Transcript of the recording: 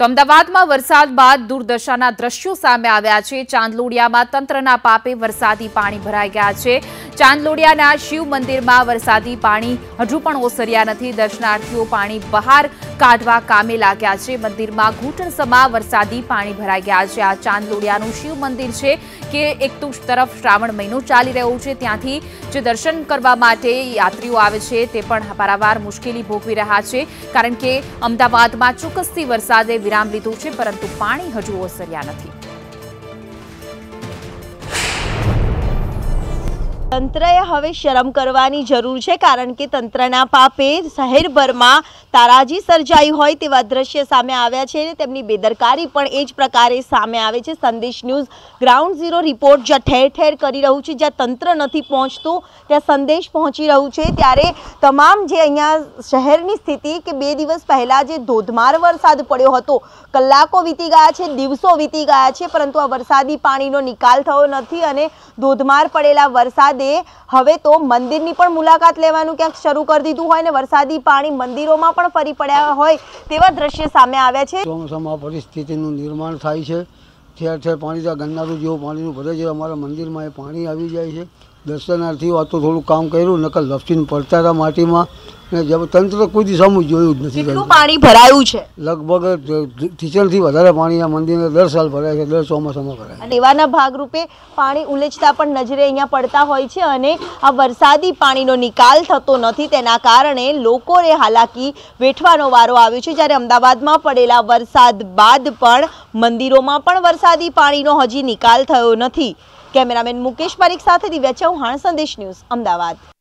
તો અમદાવાદમાં વરસાદ બાદ દુર્દશાના દ્રશ્યો સામે આવ્યા છે। ચાંદલોડિયામાં તંત્રના પાપે વરસાદી પાણી ભરાઈ ગયા છે। ચાંદલોડિયાના શિવ મંદિરમાં વરસાદી પાણી હજુ પણ ઓસર્યા નથી। દર્શનાર્થીઓ પાણી બહાર કાઢવા કામે લાગ્યા છે। મંદિરમાં ઘૂંટણસમા વરસાદી પાણી ભરાઈ ગયા છે। આ ચાંદલોડિયાનું શિવ મંદિર છે કે એક તરફ શ્રાવણ મહિનો ચાલી રહ્યો છે, ત્યાંથી જે દર્શન કરવા માટે યાત્રીઓ આવે છે તે પણ પારાવાર મુશ્કેલી ભોગવી રહ્યા છે, કારણ કે અમદાવાદમાં ચોક્કસથી વરસાદે વિરામ લીધું છે, પરંતુ પાણી હજુ ઓસર્યા નથી। તંત્રએ હવે શરમ કરવાની જરૂર છે, કારણ કે તંત્રના પાપે શહેરભરમાં તારાજી સર્જાઈ હોય તેવા દ્રશ્ય સામે આવ્યા છે અને તેમની બેદરકારી પણ એ જ પ્રકારે સામે આવે છે। સંદેશ ન્યૂઝ ગ્રાઉન્ડ ઝીરો રિપોર્ટ જ્યાં ઠેર ઠેર કરી રહ્યું છે, જ્યાં તંત્ર નથી પહોંચતું ત્યાં સંદેશ પહોંચી રહ્યું છે। ત્યારે તમામ જે અહીંયા શહેરની સ્થિતિ કે 2 દિવસ પહેલાં જે ધોધમાર વરસાદ પડ્યો હતો, કલાકો વીતી ગયા છે, દિવસો વીતી ગયા છે, પરંતુ આ વરસાદી પાણીનો નિકાલ થયો નથી અને ધોધમાર પડેલા વરસાદે હવે તો મંદિરની પણ મુલાકાત લેવાનું ક્યાંક શરૂ કરી દીધું હોય ને વરસાદી પાણી મંદિરોમાં પણ ફરી પડ્યા હોય તેવા દ્રશ્ય સામે આવ્યા છે। ચોમાસામાં પરિસ્થિતિનું નિર્માણ થાય છે, ઠેર ઠેર પાણી ત્યાં ગંગાનું જેવું પાણીનું ભરે છે। અમારા મંદિરમાં એ પાણી આવી જાય છે। દર્શનાર્થીઓ આ તો થોડું કામ કર્યું, નકલ લપસીને પડતા હતા માટીમાં ને તંત્ર કોઈ દિશામાં જોયું જ નથી। કેટલું પાણી ભરાયું છે? લગભગ ઠીચણથી વધારે પાણી આ મંદિરને દર સાલ ભરાય છે, દર ચોમાસામાં ભરાય છે। એવાના ભાગરૂપે પાણી ઉલેચતા પણ નજરે અહીંયા પડતા હોય છે અને આ વરસાદી પાણીનો નિકાલ થતો નથી, તેના કારણે લોકોને હાલાકી વેઠવાનો વારો આવ્યો છે। જ્યારે અમદાવાદમાં પડેલા વરસાદ બાદ પણ મંદિરોમાં પણ વરસાદી પાણીનો હજી નિકાલ થયો નથી। કેમેરામેન મુકેશ પારીખ સાથે દિવ્યા ચૌહાણ, સંદેશ ન્યૂઝ, અમદાવાદ।